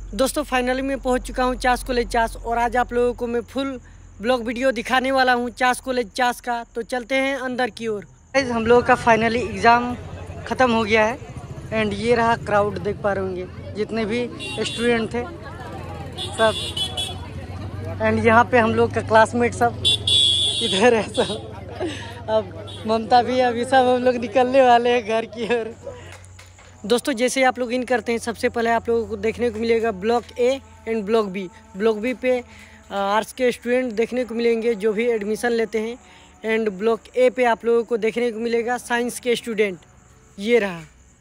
दोस्तों फाइनली मैं पहुंच चुका हूं चास कॉलेज चास और आज आप लोगों को मैं फुल ब्लॉग वीडियो दिखाने वाला हूं चास कॉलेज चास का। तो चलते हैं अंदर की ओर। हम लोगों का फाइनली एग्ज़ाम ख़त्म हो गया है एंड ये रहा क्राउड, देख पा रहे होंगे जितने भी स्टूडेंट थे सब। एंड यहाँ पे हम लोग का क्लासमेट सब इधर है सब। अब ममता भी अभी सब हम लोग निकलने वाले हैं घर की ओर। दोस्तों जैसे आप लोग इन करते हैं, सबसे पहले आप लोगों को देखने को मिलेगा block A and block B. Block B पे आर्ट्स के स्टूडेंट देखने को मिलेंगे जो भी एडमिशन लेते हैं, एंड ब्लॉक ए पे आप लोगों को देखने को मिलेगा साइंस के स्टूडेंट। ये रहा।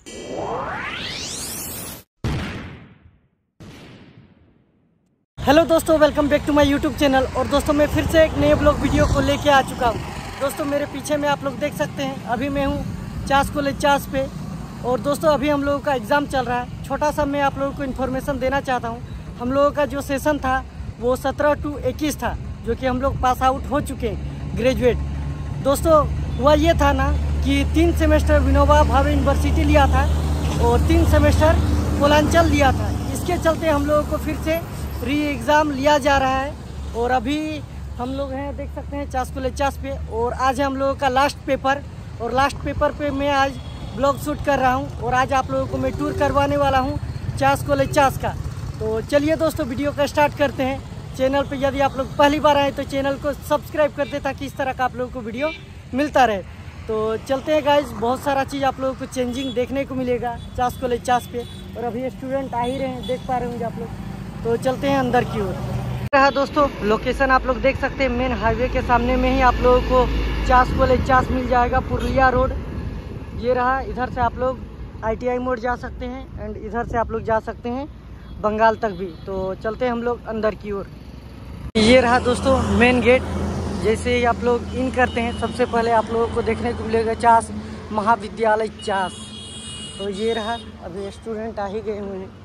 हेलो दोस्तों, welcome back to my YouTube channel. और दोस्तों मैं फिर से एक नए ब्लॉग वीडियो को लेके आ चुका हूँ। दोस्तों मेरे पीछे में आप लोग देख सकते हैं, अभी मैं हूँ चास कॉलेज चास पे। और दोस्तों अभी हम लोगों का एग्ज़ाम चल रहा है। छोटा सा मैं आप लोगों को इन्फॉर्मेशन देना चाहता हूँ। हम लोगों का जो सेशन था वो 17 to 21 था, जो कि हम लोग पास आउट हो चुके हैं, ग्रेजुएट। दोस्तों हुआ ये था ना कि 3 सेमेस्टर विनोबा भावे यूनिवर्सिटी लिया था और 3 सेमेस्टर पूर्वांचल लिया था। इसके चलते हम लोगों को फिर से री एग्ज़ाम लिया जा रहा है। और अभी हम लोग हैं, देख सकते हैं, चास कॉलेज चास पे। और आज है हम लोगों का लास्ट पेपर, और लास्ट पेपर पे मैं आज ब्लॉग शूट कर रहा हूं। और आज आप लोगों को मैं टूर करवाने वाला हूं चास कॉलेज चास का। तो चलिए दोस्तों वीडियो का स्टार्ट करते हैं। चैनल पे यदि आप लोग पहली बार आए तो चैनल को सब्सक्राइब कर दे, ताकि इस तरह का आप लोगों को वीडियो मिलता रहे। तो चलते हैं गाइज, बहुत सारा चीज़ आप लोगों को चेंजिंग देखने को मिलेगा चास कॉलेज चास पे। और अभी स्टूडेंट आ ही रहे हैं, देख पा रहे होंगे आप लोग। तो चलते हैं अंदर की ओर। रहा दोस्तों लोकेशन आप लोग देख सकते हैं, मेन हाईवे के सामने में ही आप लोगों को चास कॉलेज चास मिल जाएगा, पुरुलिया रोड। ये रहा, इधर से आप लोग ITI मोड़ जा सकते हैं एंड इधर से आप लोग जा सकते हैं बंगाल तक भी। तो चलते हैं हम लोग अंदर की ओर। ये रहा दोस्तों मेन गेट। जैसे ही आप लोग इन करते हैं, सबसे पहले आप लोगों को देखने को मिलेगा चास महाविद्यालय चास। तो ये रहा, अभी स्टूडेंट आ ही गए हुए हैं।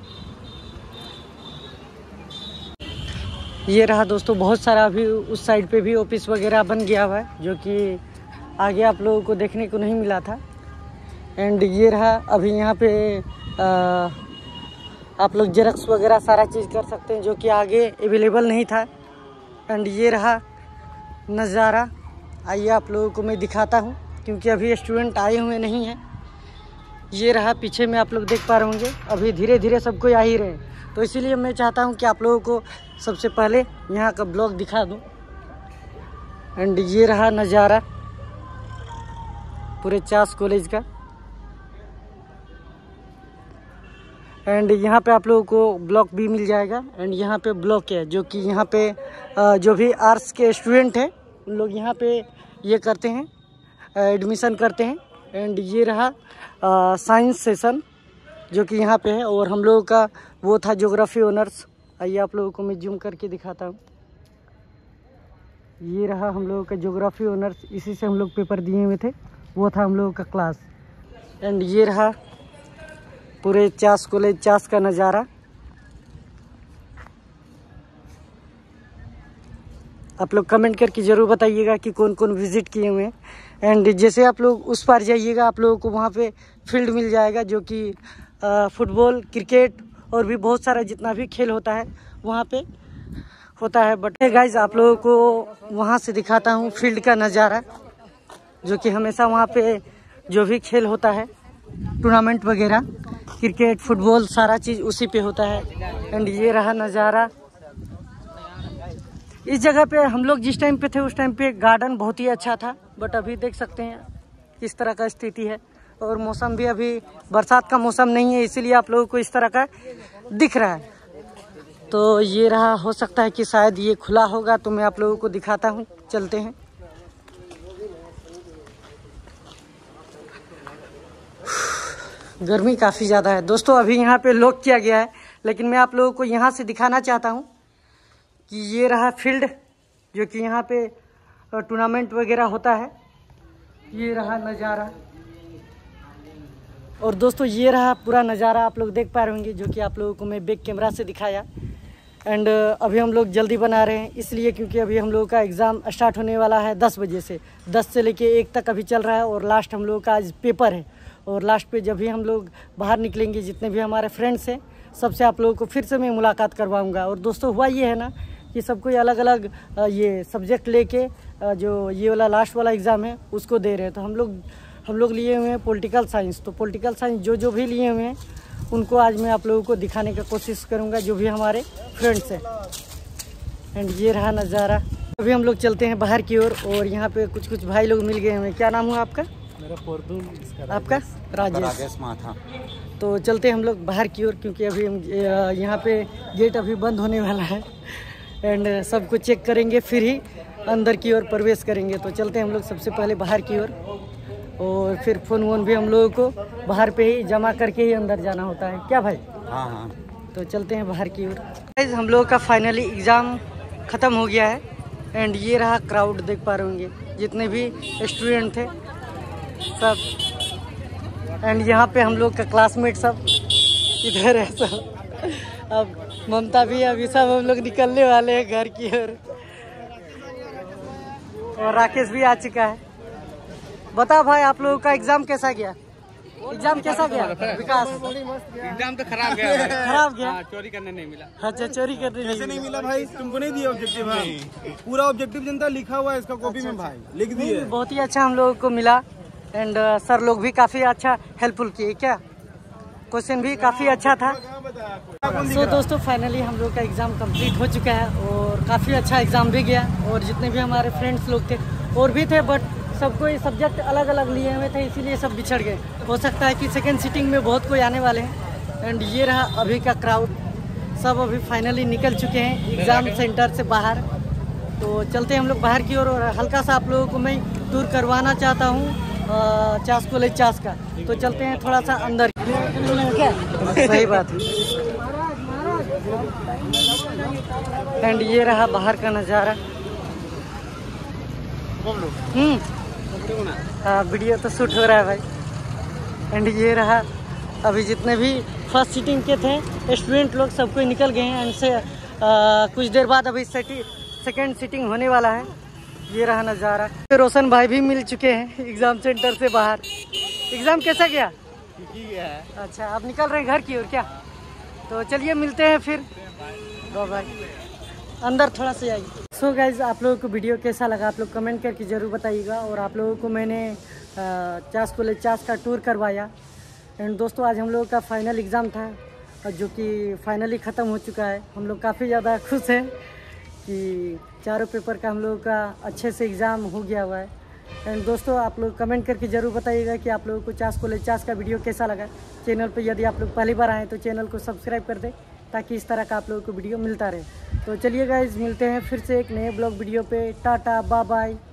ये रहा दोस्तों, बहुत सारा अभी उस साइड पे भी ऑफिस वगैरह बन गया हुआ है, जो कि आगे आप लोगों को देखने को नहीं मिला था। एंड ये रहा, अभी यहाँ पे आप लोग जेरक्स वगैरह सारा चीज़ कर सकते हैं, जो कि आगे अवेलेबल नहीं था। एंड ये रहा नज़ारा, आइए आप लोगों को मैं दिखाता हूँ, क्योंकि अभी स्टूडेंट आए हुए नहीं हैं। ये रहा, पीछे में आप लोग देख पा रहे होंगे, अभी धीरे धीरे सबको आ ही रहे हैं। तो इसीलिए मैं चाहता हूँ कि आप लोगों को सबसे पहले यहाँ का ब्लॉग दिखा दूँ। एंड ये रहा नज़ारा पूरे चास कॉलेज का। एंड यहाँ पे आप लोगों को ब्लॉक बी मिल जाएगा, एंड यहाँ पे ब्लॉक है, जो कि यहाँ पे जो भी आर्ट्स के स्टूडेंट हैं उन लोग यहाँ पे ये करते हैं, एडमिशन करते हैं। एंड ये रहा साइंस सेशन, जो कि यहाँ पे है। और हम लोगों का वो था ज्योग्राफी ऑनर्स। आइए आप लोगों को मैं जूम करके दिखाता हूँ। ये रहा हम लोगों का ज्योग्राफी ऑनर्स, इसी से हम लोग पेपर दिए हुए थे, वो था हम लोगों का क्लास। एंड ये रहा पूरे चास कॉलेज चास का नज़ारा। आप लोग कमेंट करके ज़रूर बताइएगा कि कौन कौन विज़िट किए हुए हैं। एंड जैसे आप लोग उस पार जाइएगा, आप लोगों को वहाँ पे फील्ड मिल जाएगा, जो कि फुटबॉल, क्रिकेट और भी बहुत सारा जितना भी खेल होता है वहाँ पे होता है। बट गाइज आप लोगों को वहाँ से दिखाता हूँ फील्ड का नज़ारा, जो कि हमेशा वहाँ पे जो भी खेल होता है, टूर्नामेंट वगैरह, क्रिकेट, फुटबॉल, सारा चीज़ उसी पे होता है। एंड ये रहा नज़ारा। इस जगह पे हम लोग जिस टाइम पे थे उस टाइम पे गार्डन बहुत ही अच्छा था, बट अभी देख सकते हैं किस तरह का स्थिति है। और मौसम भी अभी बरसात का मौसम नहीं है, इसीलिए आप लोगों को इस तरह का दिख रहा है। तो ये रहा, हो सकता है कि शायद ये खुला होगा, तो मैं आप लोगों को दिखाता हूँ। चलते हैं। गर्मी काफ़ी ज़्यादा है दोस्तों, अभी यहाँ पे लॉक किया गया है, लेकिन मैं आप लोगों को यहाँ से दिखाना चाहता हूँ कि ये रहा फील्ड, जो कि यहाँ पे टूर्नामेंट वगैरह होता है। ये रहा नज़ारा। और दोस्तों ये रहा पूरा नज़ारा, आप लोग देख पा रहे होंगे, जो कि आप लोगों को मैं बैक कैमरा से दिखाया। एंड अभी हम लोग जल्दी बना रहे हैं, इसलिए क्योंकि अभी हम लोगों का एग्ज़ाम स्टार्ट होने वाला है 10 बजे से। 10 से लेके 1 तक अभी चल रहा है, और लास्ट हम लोगों का आज पेपर है। और लास्ट पे जब भी हम लोग बाहर निकलेंगे, जितने भी हमारे फ्रेंड्स हैं सबसे आप लोगों को फिर से मैं मुलाकात करवाऊँगा। और दोस्तों हुआ ये है ना कि सब कोई अलग अलग ये सब्जेक्ट लेके जो ये वाला लास्ट वाला एग्ज़ाम है उसको दे रहे हैं। तो हम लोग लिए हुए हैं पॉलिटिकल साइंस। तो पॉलिटिकल साइंस जो भी लिए हुए हैं उनको आज मैं आप लोगों को दिखाने का कोशिश करूँगा, जो भी हमारे फ्रेंड्स हैं। एंड ये रहा नज़ारा। अभी हम लोग चलते हैं बाहर की ओर और यहाँ पे कुछ भाई लोग मिल गए हमें। क्या नाम हुआ आपका? मेरा परदुल, आपका? राजेश माथा। तो चलते हैं हम लोग बाहर की ओर, क्योंकि अभी हम यहाँ पे गेट अभी बंद होने वाला है एंड सबको चेक करेंगे फिर ही अंदर की ओर प्रवेश करेंगे। तो चलते हैं हम लोग सबसे पहले बाहर की ओर और फिर फ़ोन वोन भी हम लोगों को बाहर पे ही जमा करके ही अंदर जाना होता है। क्या भाई? हाँ। तो चलते हैं बाहर की ओर। हम लोगों का फाइनली एग्ज़ाम ख़त्म हो गया है एंड ये रहा क्राउड, देख पा रहे होंगे जितने भी स्टूडेंट थे सब। एंड यहाँ पे हम लोग का क्लासमेट सब इधर है सब। अब ममता भी, अभी सब हम लोग निकलने वाले हैं घर की ओर। और राकेश भी आ चुका है। बताओ भाई, आप लोगों का एग्ज़ाम कैसा गया? एग्जाम कैसा गया विकास? एग्जाम तो खराब गया। खराब गया? चोरी करने नहीं मिला। अच्छा, चोरी करने कैसे नहीं मिला भाई? तुमको नहीं दिया ऑब्जेक्टिव? भाई पूरा ऑब्जेक्टिव जनता लिखा हुआ है इसका कॉपी में भाई, लिख दिए। बहुत ही अच्छा हम लोगों को मिला एंड सर लोग भी काफ़ी अच्छा हेल्पफुल किए। क्या क्वेश्चन भी काफ़ी अच्छा था। सो दोस्तों फाइनली हम लोग का एग्ज़ाम कंप्लीट हो चुका है और काफ़ी अच्छा एग्ज़ाम भी गया। और जितने भी हमारे फ्रेंड्स लोग थे और भी थे, बट सबको ये सब्जेक्ट अलग अलग लिए हुए थे, इसीलिए सब बिछड़ गए। हो सकता है कि सेकेंड सीटिंग में बहुत कोई आने वाले हैं। एंड ये रहा अभी का क्राउड, सब अभी फाइनली निकल चुके हैं एग्ज़ाम सेंटर से बाहर। तो चलते हैं हम लोग बाहर की ओर और हल्का सा आप लोगों को मैं टूर करवाना चाहता हूँ चास कॉलेज चास का। तो चलते हैं थोड़ा सा अंदर। क्या सही बात है। एंड ये रहा बाहर का नज़ारा। हाँ, वीडियो तो शूट हो रहा है भाई। एंड ये रहा अभी जितने भी फर्स्ट सीटिंग के थे स्टूडेंट लोग सब कोई निकल गए हैं। एंड से कुछ देर बाद अभी सेकेंड सीटिंग होने वाला है। ये रहा नज़ारा। रोशन भाई भी मिल चुके हैं एग्ज़ाम सेंटर से बाहर। एग्ज़ाम कैसा गया? अच्छा, आप निकल रहे हैं घर की ओर क्या? तो चलिए मिलते हैं फिर। बाय। अंदर थोड़ा सा आइए। सो गाइज, आप लोगों को वीडियो कैसा लगा आप लोग कमेंट करके ज़रूर बताइएगा। और आप लोगों को मैंने चास कॉलेज चास का टूर करवाया। एंड दोस्तों आज हम लोगों का फाइनल एग्ज़ाम था जो कि फाइनली ख़त्म हो चुका है। हम लोग काफ़ी ज़्यादा खुश हैं कि चारों पेपर का हम लोगों का अच्छे से एग्ज़ाम हो गया हुआ है। एंड दोस्तों आप लोग कमेंट करके ज़रूर बताइएगा कि आप लोगों को चास कॉलेज चास का वीडियो कैसा लगा। चैनल पे यदि आप लोग पहली बार आएँ तो चैनल को सब्सक्राइब कर दें ताकि इस तरह का आप लोगों को वीडियो मिलता रहे। तो चलिए गाइज, मिलते हैं फिर से एक नए ब्लॉग वीडियो पे। Tata, bye bye.